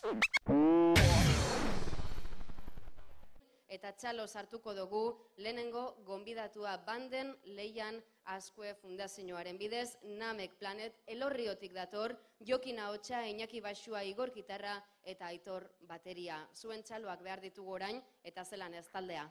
Eta txalo sartuko dugu lehenengo gonbidatua banden Leian Azkue Fundazioaren bidez, Namek Planet Elorriotik dator, Jokin Ahotsa, Iñaki Baxua, Igor Gitarra eta Aitor bateria. Zuen txaloak behar ditugu orain eta zelan ez taldea.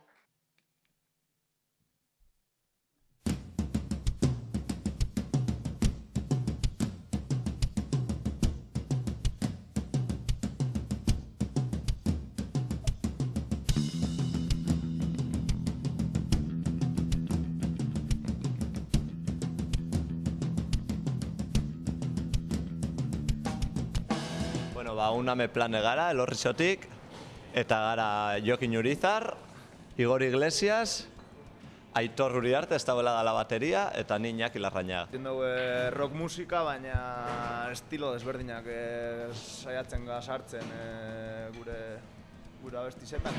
Un Namek Planet gara, Elorriotik, eta gara Jokin Urizar, Igor Iglesias, Aitor Uriarte, ez dagoela da la bateria, eta ni Iñaki Larrañaga. Dugu rock musika, baina estilo desberdinak saiatzen ga sartzen gure abestizetan.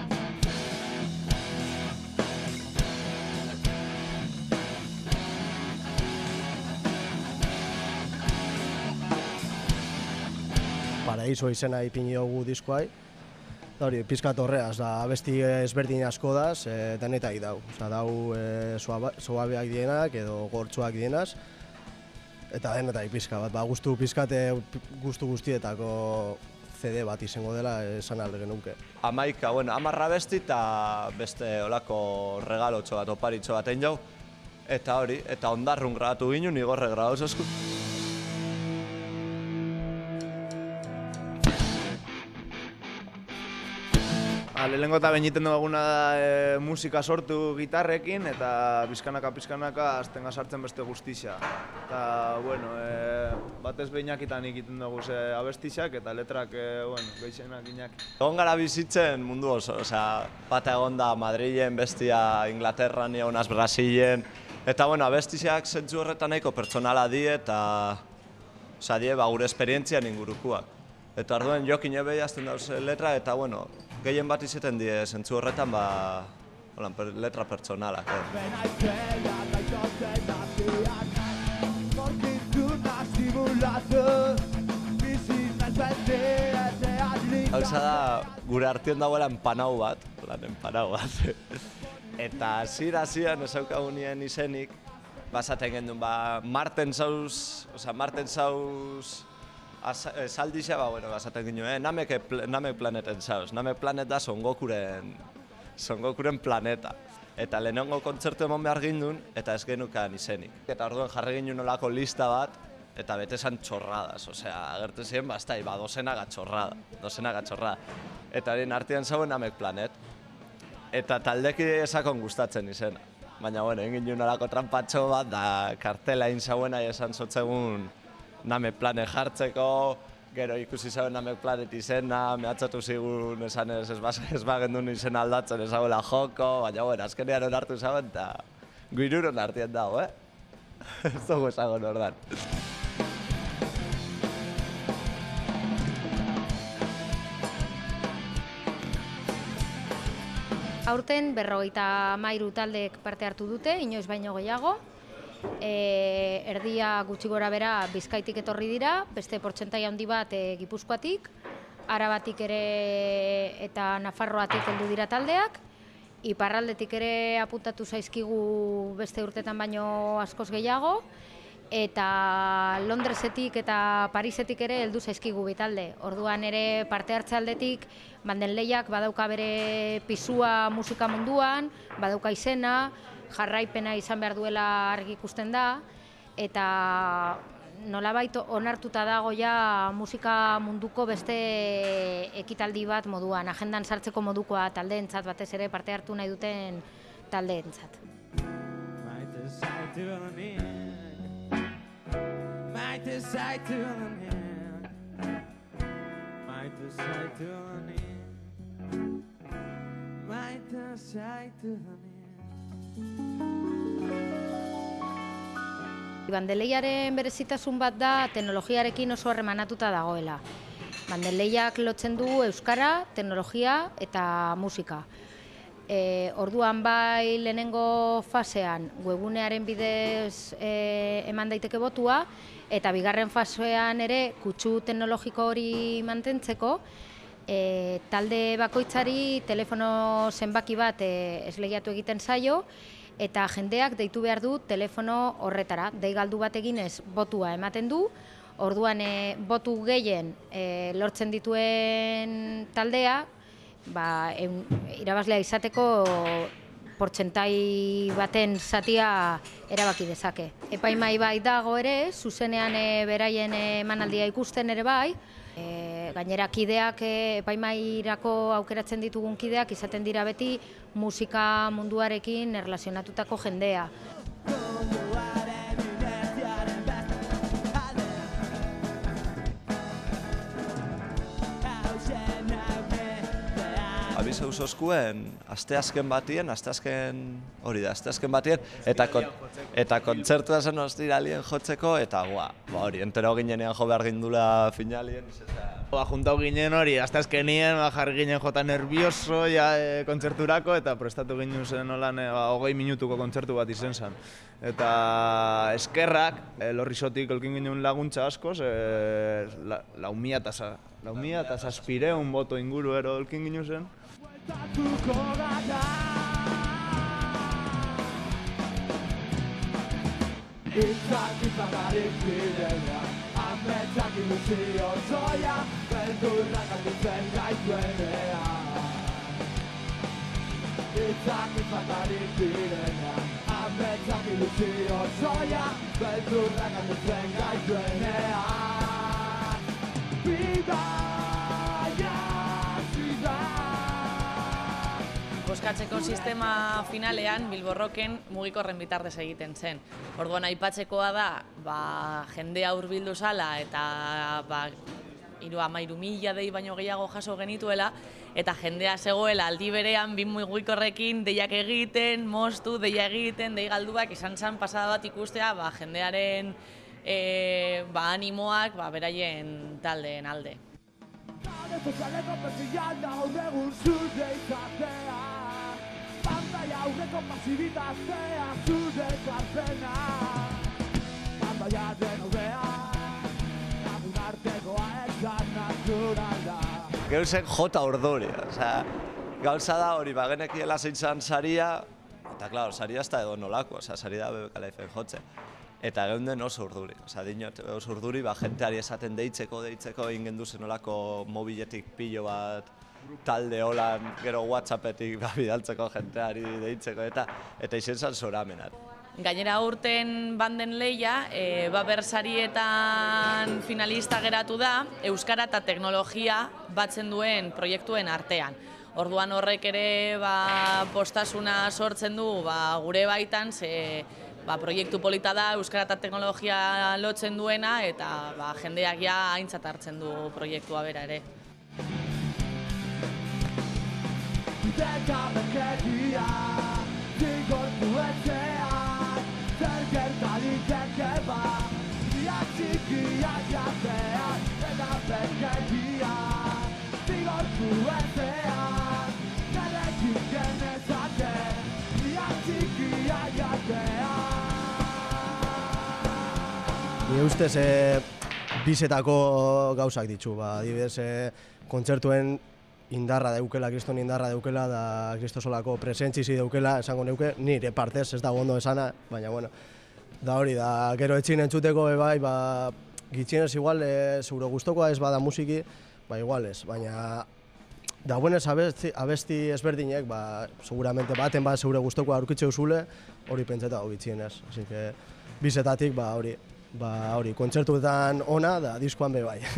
Paraiso izena ipini dugu diskoai. Hori, pizkat horreaz, abesti ezberdin asko daz, denetai dau. Dau soabeak dienak edo gortsuak dienaz. Eta denetai pizka bat, gustu guztietako CD bat izango dela esan alde genuke. 10 abesti eta beste olako regalotxo bat, oparitxo bat egin jau. Eta hori, eta ondarrun grabatu ginen, Igorre grabauz esku. Lehenengo eta behin egiten duguna da musika sortu gitarrekin eta pizkanaka azten sartzen beste guztixak. Eta, bueno, batez behinak egiten dugu abestixak eta letrak gehixenak inak. Egon gara bizitzen mundu oso, bata egon da Madrilen, bestia Inglaterran, egonaz Brasilen. Eta, bueno, abestixak zentzu horretan nahiko pertsonala die eta gure esperientzian ingurukuak. Eta orduen Jokin ebei azten dauz letra eta, bueno, gehien bat izaten die zentzu horretan, letra pertsonalak. Hauza da, gure artean dagoela empanau bat, Eta hasiera-hasieran ezaukagunien izenik, basaten gendun, Marten Saus saldixa, basaten ginen, Namek Planeten Saus. Namek Planet da Son Gokuren planeta. Eta lehenengo kontzertu emon behar gindun, eta ez genukan izenik. Eta orduan jarri ginen olako lista bat, eta bete esan txorradas, agertu ziren, dozenaga txorrada. Eta haren artean zauen Namek Planet. Eta taldeki esakon gustatzen izena. Baina, egin ginen olako trampatxo bat, da kartela egin zauena esan zotzegun Namek Planet jartzeko, gero ikusi zauen Namek Planet izena, mehatzatu zigun esan ez bagendun izena aldatzen ezaguela joko, baina, azkenean onartu zauen, eta guiruron artean dago, Ez dugu esagon ordan. Aurten 53 taldeek parte hartu dute, inoiz baino gehiago. Erdia gutxi gora bera Bizkaitik etorri dira, beste portzentai handi bat Gipuzkoatik, Arabatik ere eta Nafarroatik heldu dira taldeak, iparraldetik ere apuntatu zaizkigu beste urtetan baino askoz gehiago, eta Londresetik eta Parisetik ere heldu zaizkigu bi talde. Orduan ere parte hartze aldetik Banden Leiak badauka bere pisua musika munduan, badauka izena, jarraipena izan behar duela argi ikusten da, eta nolabait onartuta dago ja musika munduko beste ekitaldi bat moduan, agendan sartzeko modukoa taldeentzat, batez ere parte hartu nahi duten taldeentzat. Banden Leiaren berezitasun bat da teknologiarekin oso harremanatuta dagoela. Banden Leiak lotzen du euskara, teknologia eta musika. Orduan bai lehenengo fasean webgunearen bidez eman daiteke botua, eta bigarren fasean ere kutsu teknologiko hori mantentzeko, talde bakoitzari telefono zenbaki bat esleiatu egiten zaio, eta jendeak deitu behar du telefono horretara. Dei galdu bat eginez botua ematen du, orduan botu gehien lortzen dituen taldea, irabazlea izateko portzentai baten zatia erabaki dezake. Epaimai bai dago ere, zuzenean beraien emanaldia ikusten ere bai, gainera kideak, epaimairako aukeratzen ditugun kideak izaten dira beti musika munduarekin erlazionatutako jendea. Abiz eusoskuen, asteazken batien, eta kontzertua zen ostiralien jotzeko, eta hori, entero ginenean jo behar gindula finalien. Juntau ginen hori, asteazkenien jarri ginen jota nervioso kontzerturako, eta prestatu ginen zen holan 20 minutuko kontzertu bat izen zen. Eta eskerrak, Lorrisotik elkin ginen laguntza askoz, 6.700 boto inguru ero elkin ginen zen. Itzak izatarik direnean, ametsak ilusio zoia, beldurrak alditzen gaituenean. Itzak izatarik direnean, ametsak ilusio zoia, beldurrak alditzen gaituenean. Boskatzeko sistema finalean Bilborroken mugikorren bitartez egiten zen. Orduan aipatzekoa da, jendea hurbildu zala eta 13.000 dei baino gehiago jaso genituela, eta jendea zegoela aldi berean bi mugikorrekin deiak egiten, moztu, deia egiten, dei galduak izan zen pasada bat ikustea jendearen animoak beraien taldeen alde. Sozialeko persian daur egun zure izatea, pantaia aurreko pasibitatea zure karpena, pantaiaren aurrean, lagun artekoa ez da naturala. Geuzek jota urduri, gauza da hori bagenekiela zeintzan saria, eta klaro, saria ez da edo nolako, sari da BBK jotze. Eta geunden oso urduri, dinot oso urduri, jenteari esaten deitzeko egin genduzen olako mobiletik pilo bat, talde holan, gero WhatsAppetik bidaltzeko jenteari deitzeko, eta izen zan zoramenat. Gainera urten banden lehia, bersarietan finalista geratu da, euskara eta teknologia batzen duen proiektuen artean. Orduan horrek ere postasuna sortzen du gure baitan, proiektu polita da, euskara eta teknologia lotzen duena, eta jendeak aintzat hartzen du proiektua bera ere. Ni ustez bizetako gauzak ditu, adibidez kontzertuen indarra daukela, kriston indarra daukela, da kristosolako presentzizi daukela, esango neuke, nire partez ez da ondo esana, baina bueno, da hori, da gero etxin entzuteko bai, gitxienez igual zeure gustokoa ez bada musiki, igual ez, baina dagoenez abesti ezberdinek, seguramente baten zeure gustokoa aurkitze usule, hori pentsetago gitxienez, así que bizetatik hori, kontzertuetan ona da diskoan be bai.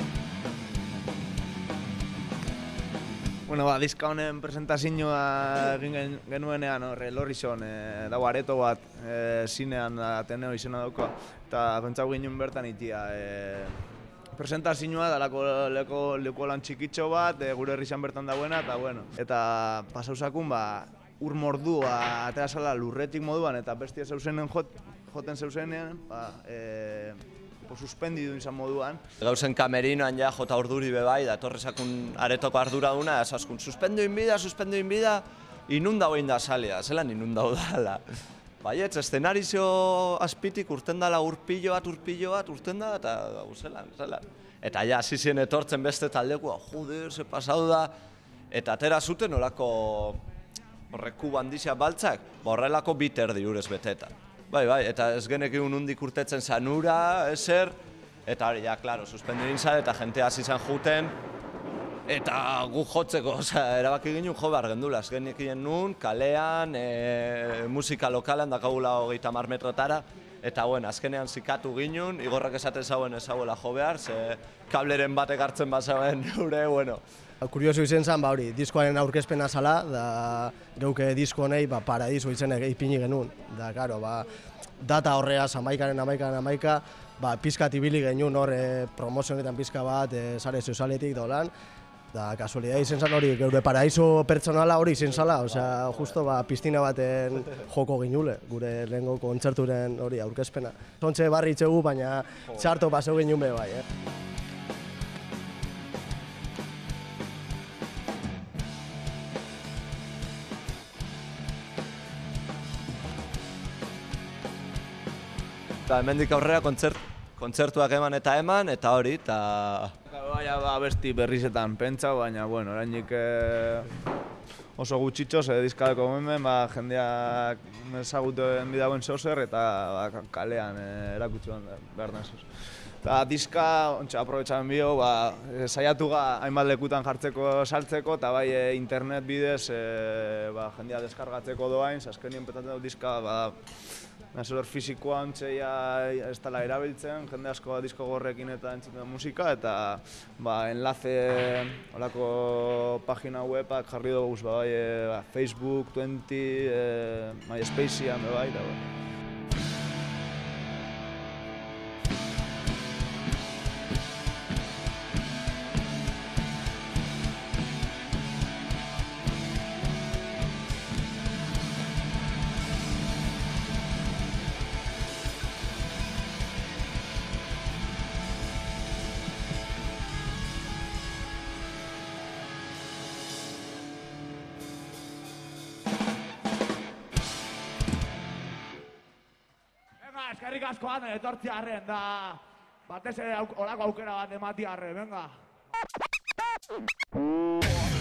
Bueno, diska honen presentazioa egin genuenean Lorrison, dago areto bat zinean Ateneo izena dauka, eta pentsau ginen bertan itia. Presentazioa dalako leku lan txikitxo bat, gure herrizan bertan dagoena, eta bueno. Eta pasauzakun, ur mordua atera zala lurretik moduan, eta bestia zeuzenen joten zeuzenean, suspendidu izan moduan. Gauzen kamerinoan jota urduri bebai, da torrezakun aretoko arduraduna, esaskun suspendu inbida, inundau egin da salea, zelan inundau dala. Baietz, eszenarizio azpitik urten dala urpillo bat urten da, eta zelan. Eta ja, hasi ziren etortzen beste taldekoa, joder, ze pasau da, eta atera zuten olako horreku bandizia baltzak, horrelako biterdi urez beteta. Bai, eta ez genekin undik urtetzen zanura, ezer, eta hori, ja, klaro, suspendu nintzen, eta jente hasi zen juten, eta gu jotzeko, erabaki ginen jo behar gendula, ez genekin nun, kalean, musika lokalan, dakagula 30 metrotara, eta azkenean zikatu ginen, Igorrak esaten zauen ezauela jo behar, ze kableren batek hartzen bazauen gure, bueno. Kurioso izen zen, hori, diskoaren aurkezpena zala, da geuke disko honei Paradiso izenek ipini genuen. Da, karo, data horreaz, 11. Pizkat ibili genuen hor promozionetan pizka bat, sare sozialetik dolan. Da, kasualidad izen zen hori, geure Paradiso pertsonala hori izen zala, osea, justo piztina baten joko ginule, gure lehengo kontzerturen hori aurkezpena. Zontxe barri itxegu, baina txarto paseu genuen be bai, Eta hemendik aurrera kontzertuak eman eta hori, eta... Baina abesti berrizetan pentsa, baina, bueno, orainik oso gutxitxo, diskadeko hemen, jendeak ezaguten bidagoen zeuzer eta kalean erakutsi behar da zuz. Eta diska, aprobetxamen bio, saiatu hainbat lekutan jartzeko, saltzeko, eta bai internet bidez jendea deskargatzeko doain, azkenien petatzen dut diska, nazolor fizikoa ontseia ez dela erabiltzen, jende asko disko gorrekin eta entzuten musika, eta enlace olako pagina wepak jarri dugu Facebook, 20, MySpacean, bai, eta bai. Eskerrik asko hane etortzi arren da batez ere olako aukera bat emati arren, venga.